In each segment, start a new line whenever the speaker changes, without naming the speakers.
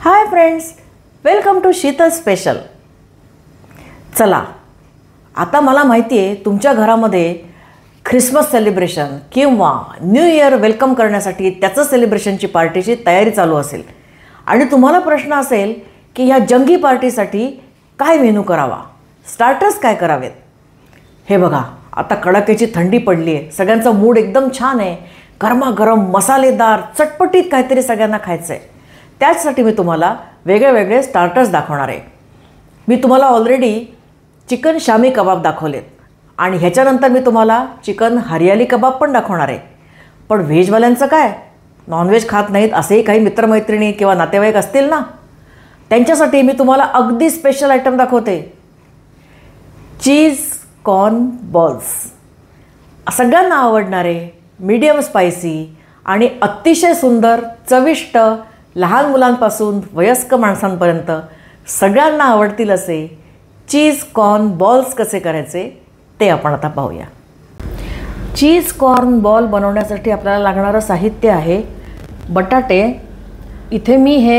High friends, welcome to Sheetal special. चला, आता मला माहिती आहे तुमच्या घरामध्ये ख्रिसमस सेलिब्रेशन किंवा न्यू इयर वेलकम करण्यासाठी त्याचं सेलिब्रेशनची पार्टीची तयारी चालू असेल आणि तुम्हाला प्रश्न असेल की ह्या जंगी पार्टीसाठी काय मेनू करावा, स्टार्टर्स काय करावेत. हे बघा, आता कडाक्याची थंडी पडली आहे, सगळ्यांचा मूड एकदम छान आहे, गरमागरम मसालेदार चटपटीत काहीतरी सगळ्यांना खायचं आहे. त्याचसाठी मी तुम्हाला वेगळे वेगळे स्टार्टर्स दाखवणार आहे. मी तुम्हाला ऑलरेडी चिकन शामी कबाब दाखवलेत आणि ह्याच्यानंतर मी तुम्हाला चिकन हरियाली कबाब पण दाखवणार आहे. पण व्हेजवाल्यांचं काय, नॉनव्हेज खात नाहीत असेही काही मित्रमैत्रिणी किंवा नातेवाईक असतील ना, त्यांच्यासाठी मी तुम्हाला अगदी स्पेशल आयटम दाखवते. Cheese corn balls. सगळ्यांना आवडणारे, मीडियम स्पायसी आणि अतिशय सुंदर, चविष्ट, लहान मुलांपासून वयस्क माणसांपर्यंत सगळ्यांना आवडतील असे चीज कॉर्न बॉल्स कसे करायचे ते आपण आता पाहूया. चीज कॉर्न बॉल बनवण्यासाठी आपल्याला लागणारं साहित्य आहे बटाटे. इथे मी हे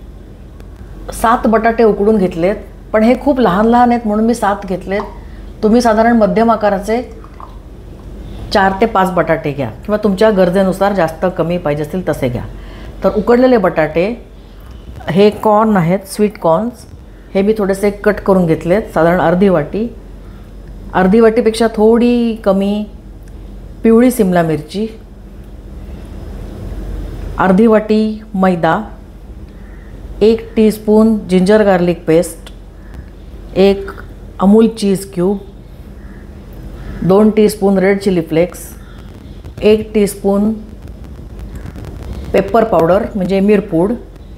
7 बटाटे उकडून घेतलेत, पण हे खूप लहान लहान आहेत म्हणून मी 7 घेतलेत. तुम्ही साधारण मध्यम आकाराचे 4 ते 5 बटाटे घ्या किंवा तुमच्या गरजेनुसार जास्त कमी पाहिजे असतील तसे घ्या. तर उकडलेले बटाटे, हे कॉर्न आहेत, स्वीट कॉर्न्स, हे मी थोडेसे कट करून घेतलेत, साधारण अर्धी वाटीपेक्षा थोडी कमी पिवळी सिमला मिरची, अर्धी वाटी मैदा, 1 teaspoon ginger garlic paste, 1 Amul cheese cube, 2 teaspoon red chili flakes, 1 teaspoon pepper powder म्हणजे मिरपूड,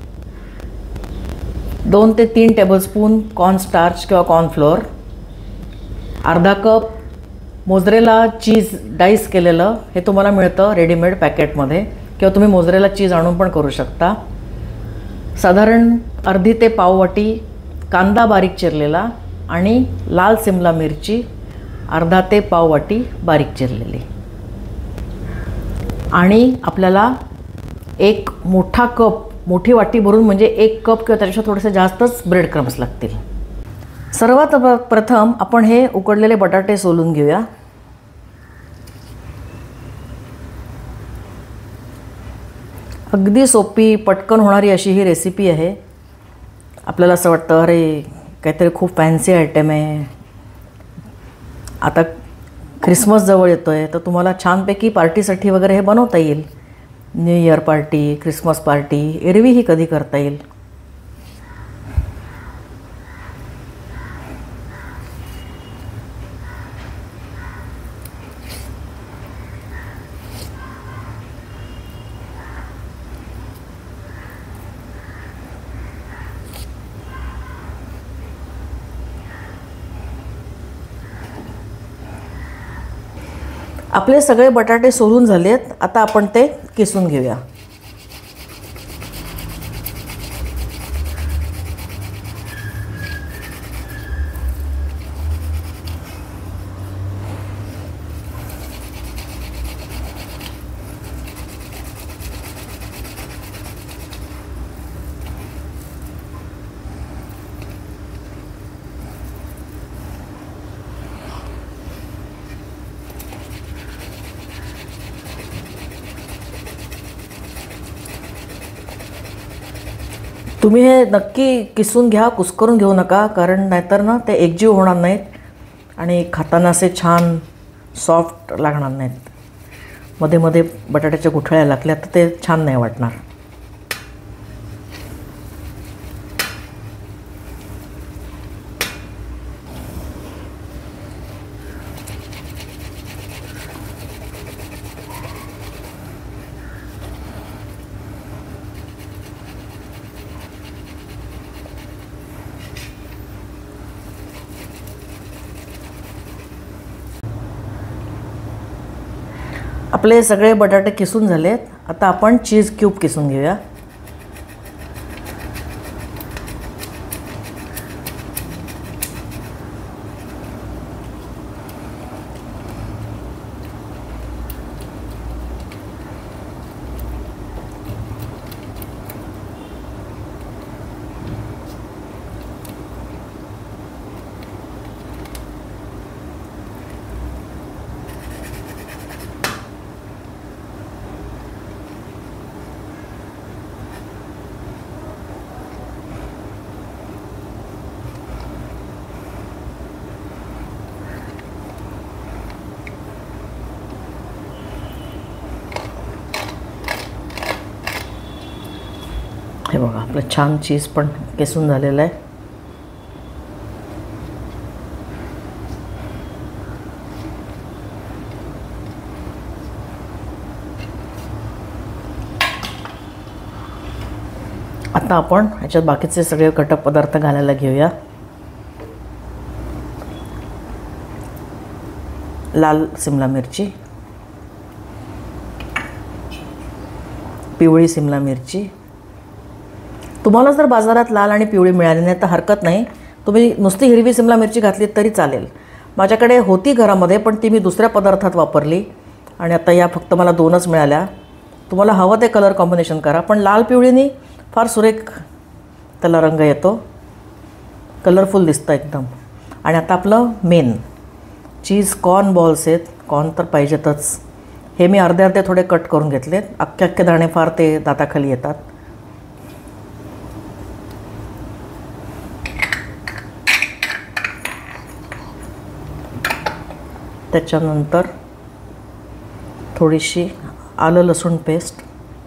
2 ते 3 टेबलस्पून कॉर्नस्टार्च किंवा कॉर्नफ्लोअर, अर्धा कप मोझरेला चीज डाईस केलेलं, हे तुम्हाला मिळतं रेडीमेड पॅकेटमध्ये किंवा तुम्ही मोझरेला चीज आणून पण करू शकता. साधारण अर्धी ते पाव वाटी कांदा बारीक चिरलेला आणि लाल सिमला मिरची अर्धा ते पाव वाटी बारीक चिरलेली. आणि आपल्याला एक मोठा कप, मोठी वाटी भरून म्हणजे 1 कप किंवा त्याच्यापेक्षा थोडेसे जास्तच ब्रेड क्रम्स लागतील. सर्वात प्रथम आपण हे उकडलेले बटाटे सोलून घेऊया. अगदी सोपी, पटकन होणारी अशी ही रेसिपी आहे. आपल्याला असं वाटतं अरे काहीतरी खूप फॅन्सी आयटम आहे, आता ख्रिसमस जवळ येतो आहे तर तुम्हाला छानपैकी पार्टीसाठी वगैरे हे बनवता येईल. New year party, Christmas party एरवीही कधी करता येईल. आपले सगळे बटाटे सोलून झालेत, आता आपण ते किसून घेऊया. तुम्ही हे नक्की किसून घ्या, कुस्करून घेऊ नका, कारण नाहीतर ना ते एकजीव होणार नाहीत आणि खाताना असे छान सॉफ्ट लागणार नाहीत. मध्ये मध्ये बटाट्याच्या गुठळ्या लागल्या तर ते छान नाही वाटणार. आपले सगळे बटाटे किसून झालेत, आता आपण चीज क्यूब किसून घेऊया. हे बघा आपलं छान चीज पण किसून झालेलं आहे. आता आपण ह्याच्यात बाकीचे सगळे घटक पदार्थ घालायला घेऊया. लाल सिमला मिरची, पिवळी सिमला मिरची. तुम्हाला जर बाजारात लाल आणि पिवळी मिळाली नाही तर हरकत नाही, तुम्ही नुसती हिरवी सिमला मिरची घातली तरी चालेल. माझ्याकडे होती घरामध्ये पण ती मी दुसऱ्या पदार्थात वापरली आणि आता या फक्त मला 2च मिळाल्या. तुम्हाला हवं ते कलर कॉम्बिनेशन करा, पण लाल पिवळीनी फार सुरेख त्याला रंग येतो, कलरफुल दिसतं एकदम. आणि आता आपलं मेन चीज कॉर्न बॉल्स आहेत. कॉर्न तर पाहिजेतच. हे मी अर्धे अर्धे थोडे कट करून घेतलेत. अख्खे दाणे फार ते दाताखाली येतात. त्याच्यानंतर थोडीशी आलं लसूण पेस्ट,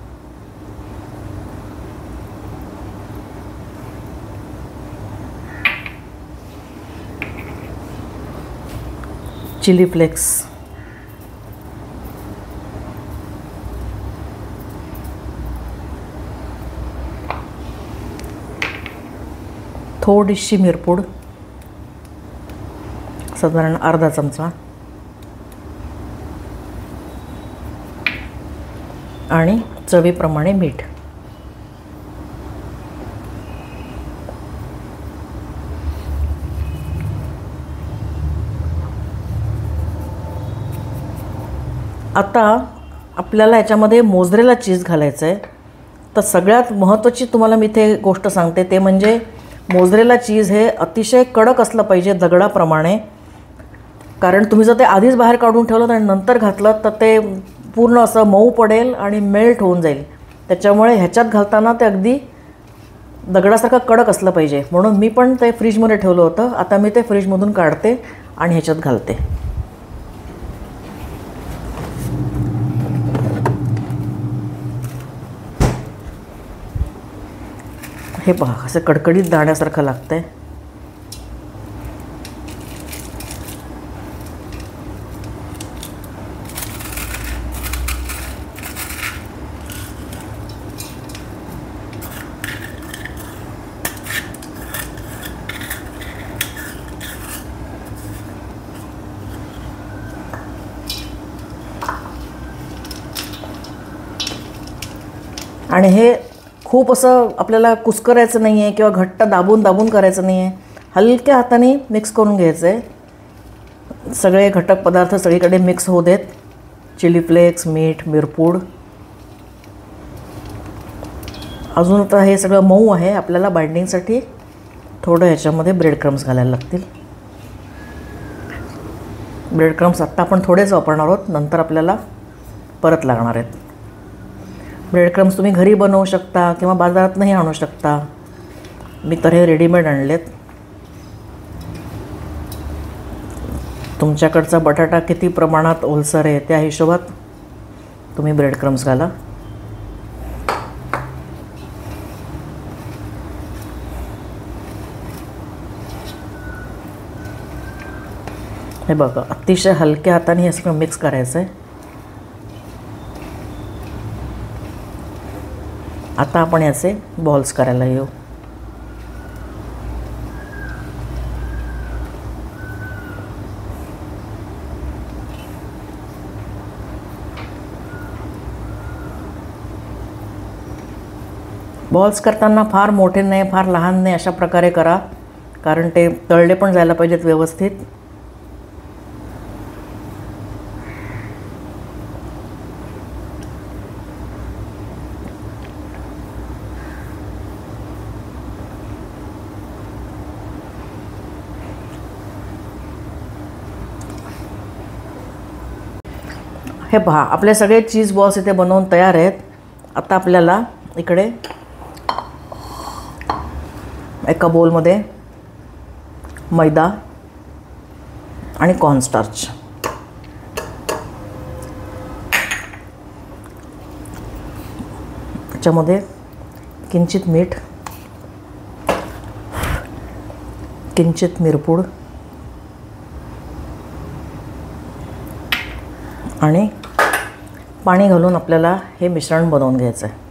चिली फ्लेक्स, थोडीशी मिरपूड, साधारण अर्धा चमचा, आणि चवीप्रमाणे मीठ. आता आपल्याला याच्यामध्ये मोझरेला चीज घालायचं आहे. तर सगळ्यात महत्त्वाची तुम्हाला मी इथे गोष्ट सांगते ते म्हणजे मोझरेला चीज हे अतिशय कडक असलं पाहिजे दगडाप्रमाणे. कारण तुम्ही जर ते आधीच बाहेर काढून ठेवलं आणि नंतर घातलं तर ते पूर्ण असं मऊ पडेल आणि मेल्ट होऊन जाईल. त्याच्यामुळे ह्याच्यात घालताना ते अगदी दगडासारखं कडक असलं पाहिजे. म्हणून मी पण ते फ्रीजमध्ये ठेवलं होतं. आता मी ते फ्रीजमधून काढते आणि ह्याच्यात घालते. हे पहा असं कडकडीत दाण्यासारखं लागतंय. आणि हे खूप असं आपल्याला कुस्करायचं नाही आहे किंवा घट्ट दाबून दाबून करायचं नाही आहे. हलक्या हाताने मिक्स करून घ्यायचं आहे. सगळे घटक पदार्थ सगळीकडे मिक्स होऊ देत. चिली फ्लेक्स, मीठ, मिरपूड. अजून आता हे सगळं मऊ आहे. आपल्याला बाइंडिंगसाठी थोडं ह्याच्यामध्ये ब्रेड क्रम्स घालायला लागतील. ब्रेड क्रम्स आत्ता आपण थोडेच वापरणार आहोत, नंतर आपल्याला परत लागणार आहेत. ब्रेड क्रम्स तुम्ही घरी बनवू शकता किंवा बाजारातूनही आणू शकता. मी तर हे रेडीमेड आणलेत. तुमच्याकडचा बटाटा किती प्रमाणात ओलसर आहे त्या हिशोबात तुम्ही ब्रेड क्रम्स घाला. हे बघा अतिशय हलक्या हाताने हे सगळं मिक्स करायचं आहे. आता आपण याचे बॉल्स करायला येऊ. बॉल्स करताना फार मोठे नाही फार लहान नाही अशा प्रकारे करा, कारण ते तळले पण जायला पाहिजेत व्यवस्थित. हे पहा आपले सगळे चीज बॉल्स इथे बनवून तयार आहेत. आता आपल्याला इकडे एका बोलमध्ये मैदा आणि कॉर्नस्टार्च, त्याच्यामध्ये किंचित मीठ, किंचित मिरपूड आणि पाणी घालून आपल्याला हे मिश्रण बनवून घ्यायचं आहे.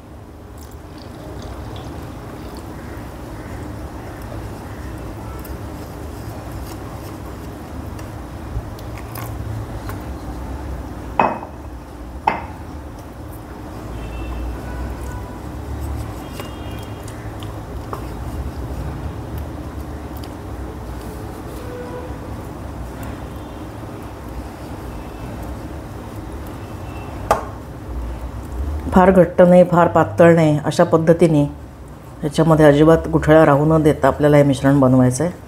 फार घट्ट नाही, फार पातळ नाही, अशा पद्धतीने ह्याच्यामध्ये अजिबात गुठळ्या राहू न देता आपल्याला हे मिश्रण बनवायचं आहे.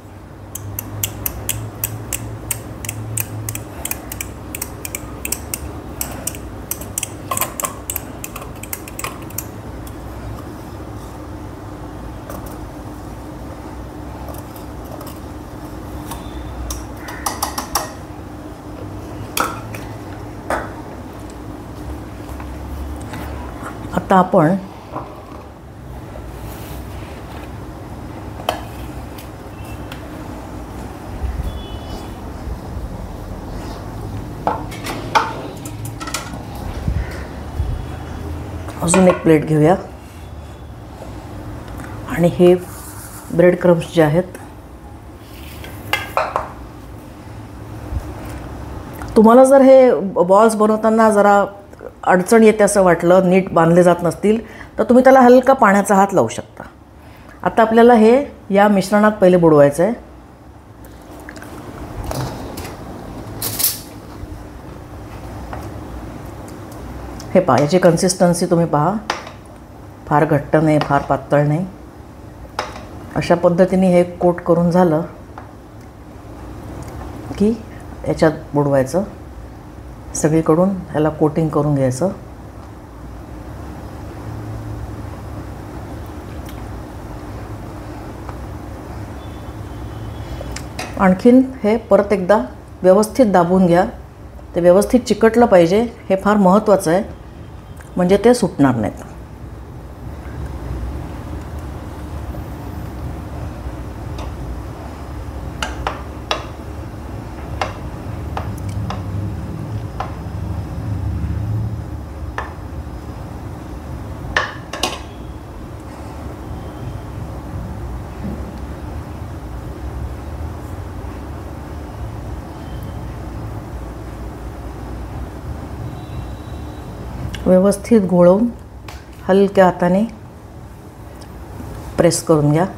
आता आपण अजून एक प्लेट घेऊया आणि हे ब्रेड क्रम्स जे आहेत, तुम्हाला जर हे बॉल्स बनवताना जरा अडचण येते असं वाटलं, नीट बांधले जात नसतील, तर तुम्ही त्याला हलका पाण्याचा हात लावू शकता. आता आपल्याला हे या मिश्रणात पहिले बुडवायचं आहे. हे पहा, याची कन्सिस्टन्सी तुम्ही पहा, फार घट्ट नाही, फार पातळ नाही, अशा पद्धतीने हे कोट करून झालं की याच्यात बुडवायचं. सगळीकडून ह्याला कोटिंग करून घ्यायचं. आणखीन हे परत एकदा व्यवस्थित दाबून घ्या. ते व्यवस्थित चिकटलं पाहिजे, हे फार महत्त्वाचं आहे, म्हणजे ते सुटणार नाहीत. व्यवस्थित घोळवून हलक्या हाताने प्रेस करून घ्या.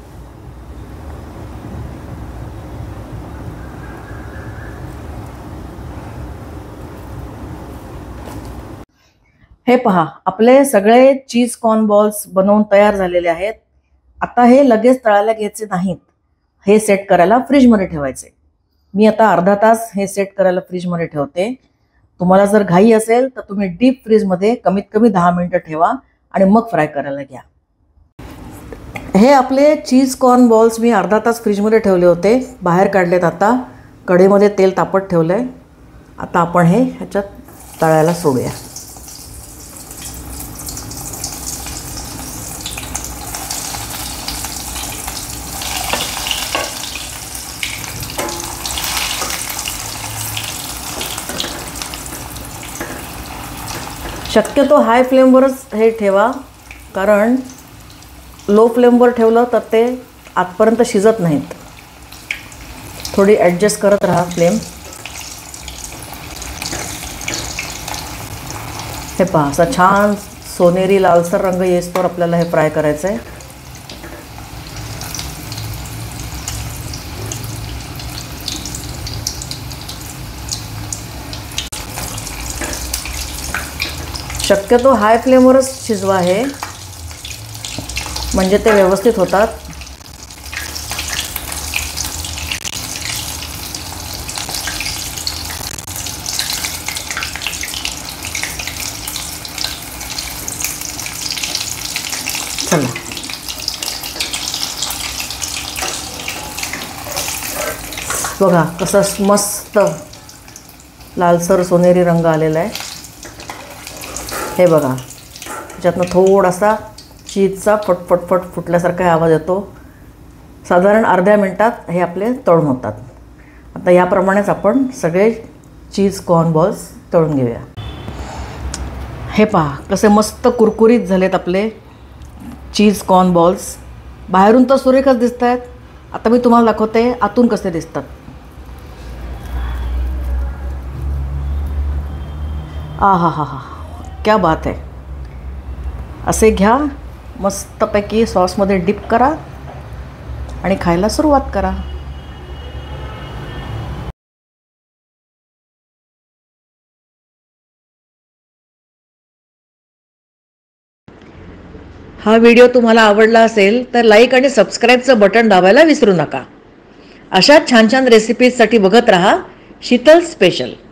हे पहा, आपले सगळे चीज कॉर्न बॉल्स बनवून तयार झालेले आहेत. आता हे लगेच तळायला घ्यायचे नाहीत, हे सेट करायला फ्रीजमध्ये ठेवायचे. मी आता अर्धा तास हे सेट करायला फ्रीजमध्ये ठेवते. तुम्हाला जर घाई असेल तर तुम्ही डीप फ्रीजमध्ये कमीत कमी 10 मिनिटं ठेवा आणि मग फ्राय करायला घ्या. हे आपले चीज कॉर्न बॉल्स मी अर्धा तास फ्रीजमध्ये ठेवले होते, बाहेर काढलेत. आता कढईमध्ये तेल तापत ठेवलं आहे. आता आपण हे ह्याच्यात तळायला सोडूया. शक्यतो हाय फ्लेमवरच हे ठेवा, कारण लो फ्लेमवर ठेवलं तर ते आतपर्यंत शिजत नाहीत. थोडी ॲडजस्ट करत राहा फ्लेम. हे पहा, असा छान सोनेरी लालसर रंग येईस्तोवर आपल्याला हे फ्राय करायचं आहे. शक्यतो हाय फ्लेमवरच शिजवा हे, म्हणजे ते व्यवस्थित होतात. चला, बघा कसा मस्त लालसर सोनेरी रंग आलेला आहे. हे बघा, त्याच्यातनं थोडासा चीजचा फटफटफट फुटल्यासारखा आवाज येतो. साधारण अर्ध्या मिनटात हे आपले तळून होतात. आता याप्रमाणेच आपण सगळे चीज कॉर्न बॉल्स तळून घेऊया. हे पहा कसे मस्त कुरकुरीत झालेत आपले चीज कॉर्न बॉल्स. बाहेरून तर सुरेखच दिसत आहेत. आता मी तुम्हाला दाखवते आतून कसे दिसतात. आ हा हा हा, क्या बात आहे. असे घ्या, मस्तपैकी सॉसमध्ये डिप करा आणि खायला सुरुवात करा. हा व्हिडिओ तुम्हाला आवडला असेल तर लाईक आणि सबस्क्राईबचं बटन दाबायला विसरू नका. अशा छान छान रेसिपीजसाठी बघत राहा शीतल स्पेशल.